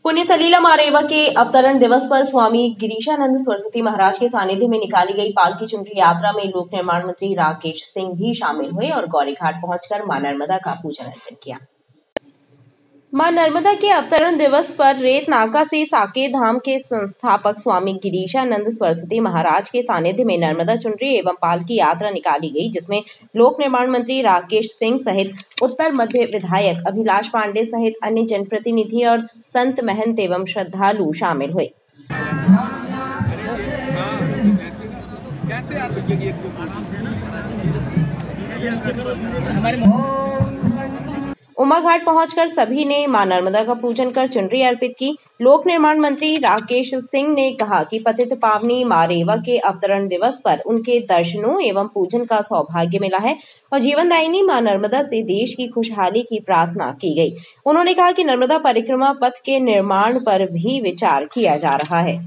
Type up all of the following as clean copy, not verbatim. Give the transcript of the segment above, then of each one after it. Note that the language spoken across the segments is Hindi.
पुण्य सलीला मां रेवा के अवतरण दिवस पर स्वामी गिरीशानंद सरस्वती महाराज के सानिध्य में निकाली गई पालकी चुनरी यात्रा में लोक निर्माण मंत्री राकेश सिंह भी शामिल हुए और गौरी घाट पहुंचकर मां नर्मदा का पूजन अर्चन किया। मां नर्मदा के अवतरण दिवस पर रेत नाका से साकेत धाम के संस्थापक स्वामी गिरीशानंद सरस्वती महाराज के सानिध्य में नर्मदा चुनरी एवं पालकी यात्रा निकाली गई, जिसमें लोक निर्माण मंत्री राकेश सिंह सहित उत्तर मध्य विधायक अभिलाष पांडे सहित अन्य जनप्रतिनिधि और संत महंत एवं श्रद्धालु शामिल हुए। उमा घाट पहुंचकर सभी ने मां नर्मदा का पूजन कर चुनरी अर्पित की। लोक निर्माण मंत्री राकेश सिंह ने कहा कि पतित पावनी मां रेवा के अवतरण दिवस पर उनके दर्शनों एवं पूजन का सौभाग्य मिला है और जीवनदायिनी मां नर्मदा से देश की खुशहाली की प्रार्थना की गई। उन्होंने कहा कि नर्मदा परिक्रमा पथ के निर्माण पर भी विचार किया जा रहा है।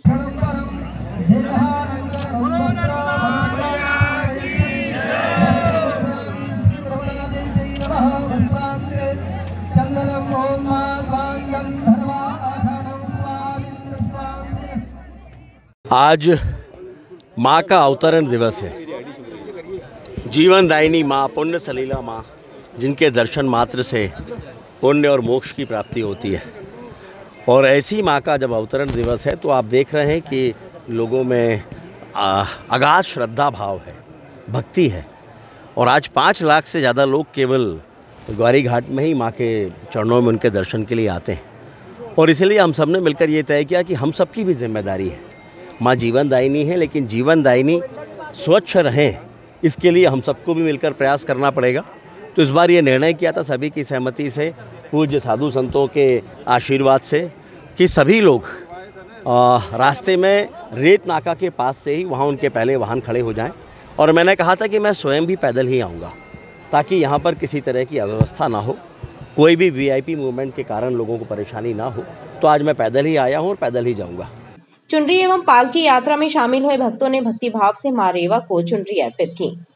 आज माँ का अवतरण दिवस है। जीवनदायिनी माँ, पुण्य सलीला माँ, जिनके दर्शन मात्र से पुण्य और मोक्ष की प्राप्ति होती है। और ऐसी माँ का जब अवतरण दिवस है तो आप देख रहे हैं कि लोगों में अगाध श्रद्धा भाव है, भक्ति है। और आज 5 लाख से ज़्यादा लोग केवल गौरी घाट में ही माँ के चरणों में उनके दर्शन के लिए आते हैं। और इसलिए हम सब ने मिलकर ये तय किया कि हम सबकी भी जिम्मेदारी है। माँ जीवनदायिनी है, लेकिन जीवनदायिनी स्वच्छ रहें, इसके लिए हम सबको भी मिलकर प्रयास करना पड़ेगा। तो इस बार ये निर्णय किया था सभी की सहमति से, पूज्य साधु संतों के आशीर्वाद से, कि सभी लोग रास्ते में रेत नाका के पास से ही वहाँ उनके पहले वाहन खड़े हो जाएं। और मैंने कहा था कि मैं स्वयं भी पैदल ही आऊँगा ताकि यहाँ पर किसी तरह की अव्यवस्था ना हो, कोई भी वीआईपी मूवमेंट के कारण लोगों को परेशानी ना हो। तो आज मैं पैदल ही आया हूँ और पैदल ही जाऊँगा। चुनरी एवं पालकी यात्रा में शामिल हुए भक्तों ने भक्तिभाव से मां रेवा को चुनरी अर्पित की।